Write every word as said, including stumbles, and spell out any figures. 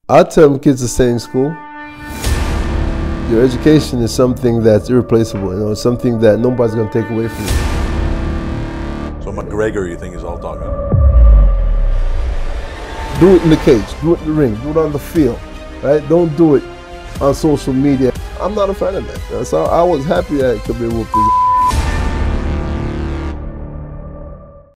I tell kids to stay in school. Your education is something that's irreplaceable. You know, it's something that nobody's going to take away from you. So McGregor, you think, is all talking? Do it in the cage. Do it in the ring. Do it on the field. Right? Don't do it on social media. I'm not a fan of that. So I was happy that Khabib whooped his